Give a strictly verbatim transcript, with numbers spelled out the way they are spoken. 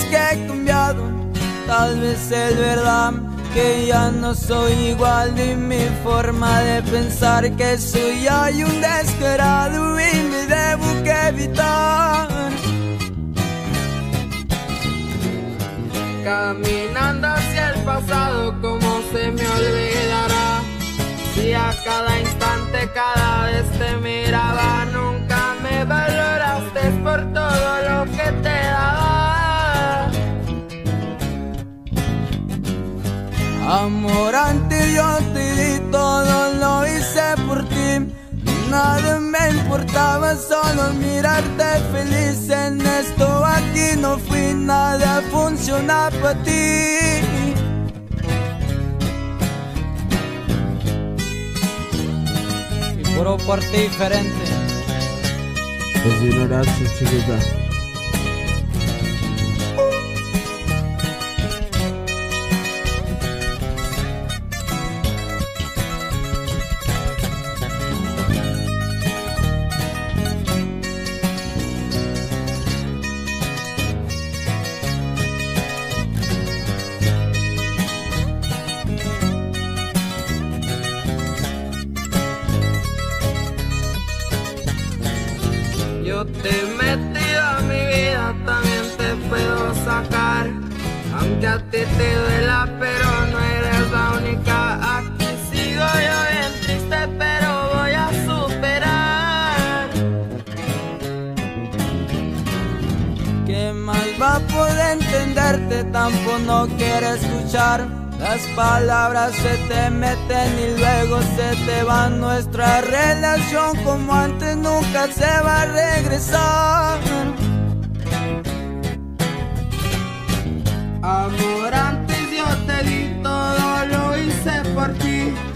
que he cambiado, tal vez es verdad que ya no soy igual, ni mi forma de pensar que soy hay un descarado y me debo que evitar. Caminando hacia el pasado, ¿cómo se me olvidará? Si a cada instante, cada vez te miraba, nunca me valoraste por todo lo que te daba. Amor, antes yo te di todo, lo hice por ti. Nada me importaba, solo mirarte feliz. En esto aquí no fui, nada funciona para ti. Y puro por ti diferente. Pues ignorancia, chiquita. Yo te he metido a mi vida, también te puedo sacar. Aunque a ti te duela, pero no eres la única. Aquí sigo yo bien triste, pero voy a superar. ¿Qué más va a poder entenderte? Tampoco no quiere escuchar. Las palabras se te meten y luego se te va. Nuestra relación como antes nunca se va a regresar. Amor, antes yo te di todo, lo hice por ti.